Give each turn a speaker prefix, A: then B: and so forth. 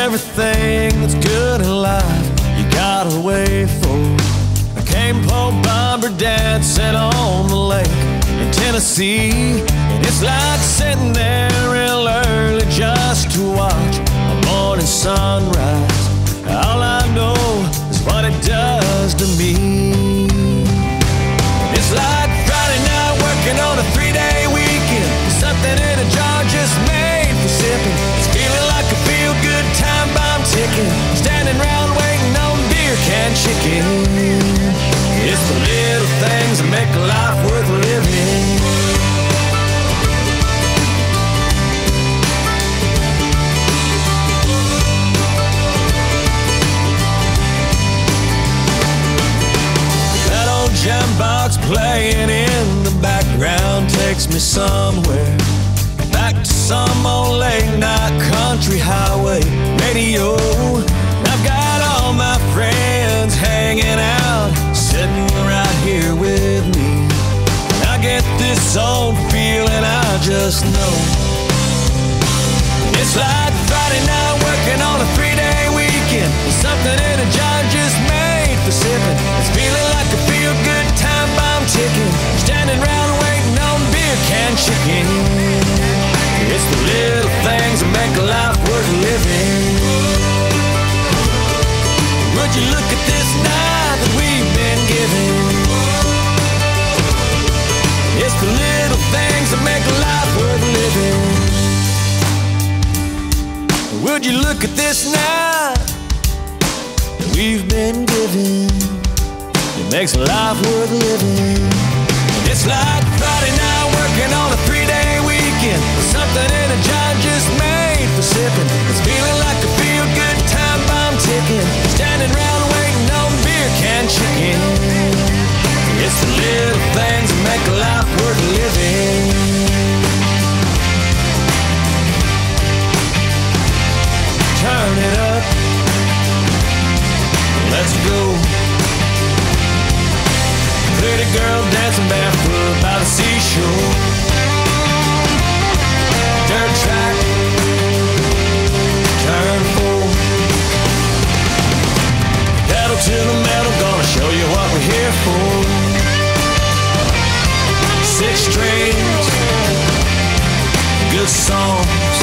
A: everything that's good in life you gotta wait for. I came Pope Bomber dancing on the lake in Tennessee, and it's like sitting there real early just to watch a morning sunrise. All I know is what it does to me. It's like Friday night working on a 3-day weekend, something in a jar just made for sipping. It's feeling like a feel-good time bomb ticking, standing around waiting on beer can chicken. It's the little things that make life worth living. That old jukebox playing in the background takes me somewhere, back to some old late night country highway radio. I've got all my friends hanging out, sitting right here with me. I get this old feeling I just know. It's like Friday night working on a 3-day weekend, something in a jar just made for sipping. It's feeling like a feel-good time bomb ticking, standing around waiting on beer can chicken. It's the little things that make life worth living. Would you look at this night that we've been given? It's the little things that make life worth living. Would you look at this night that we've been given? It makes life worth living. It's like Friday night working on a 3-day weekend, something in a jar just made for sipping. It's feeling like a feel-good time bomb ticking, standing around waiting on beer can chicken. It's the little things that make life worth living. Turn it up, let's go. Pretty girl dancing barefoot by the seashore. Dirt track, turn 4. Pedal to the metal, gonna show you what we're here for. 6 strings, good songs,